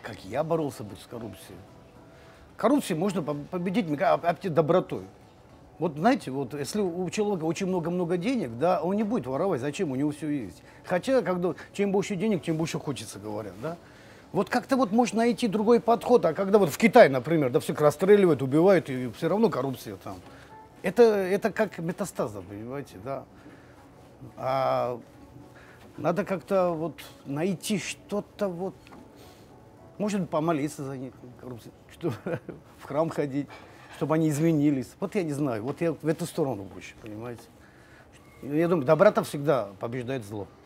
как я боролся бы с коррупцией. Коррупцию можно победить, мне кажется, добротой. Вот знаете, вот если у человека очень много-много денег, да, он не будет воровать, зачем, у него все есть. Хотя, когда, чем больше денег, тем больше хочется, говорят, да. Вот как-то вот можно найти другой подход, а когда вот в Китае, например, да, всех расстреливают, убивают, и все равно коррупция там. Это как метастаза, понимаете, да. А надо как-то вот найти что-то вот, может быть, помолиться за них, коррупцию, чтобы в храм ходить, чтобы они изменились. Вот я не знаю, вот я в эту сторону больше, понимаете. Я думаю, доброта всегда побеждает зло.